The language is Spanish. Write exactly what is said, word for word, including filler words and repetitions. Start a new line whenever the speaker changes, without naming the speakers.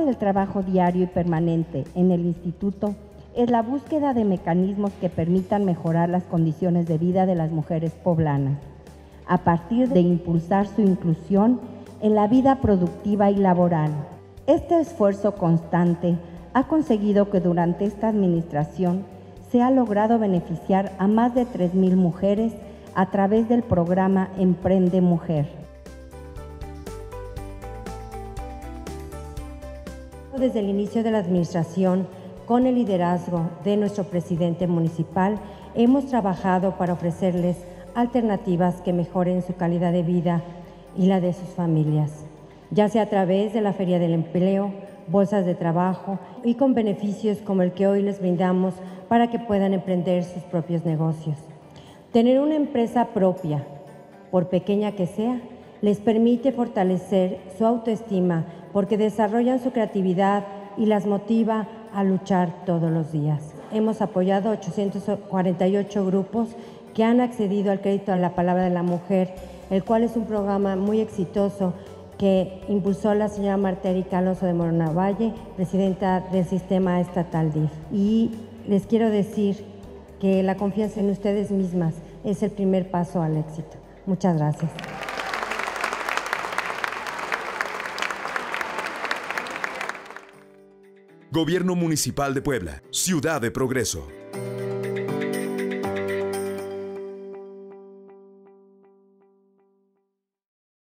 del trabajo diario y permanente en el instituto es la búsqueda de mecanismos que permitan mejorar las condiciones de vida de las mujeres poblanas, a partir de impulsar su inclusión en la vida productiva y laboral. Este esfuerzo constante ha conseguido que durante esta administración se ha logrado beneficiar a más de tres mil mujeres a través del programa Emprende Mujer. Desde el inicio de la administración, con el liderazgo de nuestro presidente municipal, hemos trabajado para ofrecerles alternativas que mejoren su calidad de vida y la de sus familias, ya sea a través de la Feria del Empleo, bolsas de trabajo y con beneficios como el que hoy les brindamos para que puedan emprender sus propios negocios. Tener una empresa propia, por pequeña que sea, les permite fortalecer su autoestima porque desarrollan su creatividad y las motiva a luchar todos los días. Hemos apoyado ochocientos cuarenta y ocho grupos que han accedido al crédito a la palabra de la mujer, el cual es un programa muy exitoso que impulsó la señora Marta Erika Alonso de Morona Valle, presidenta del Sistema Estatal D I F. Y les quiero decir que la confianza en ustedes mismas es el primer paso al éxito. Muchas gracias.
Gobierno Municipal de Puebla, Ciudad de Progreso.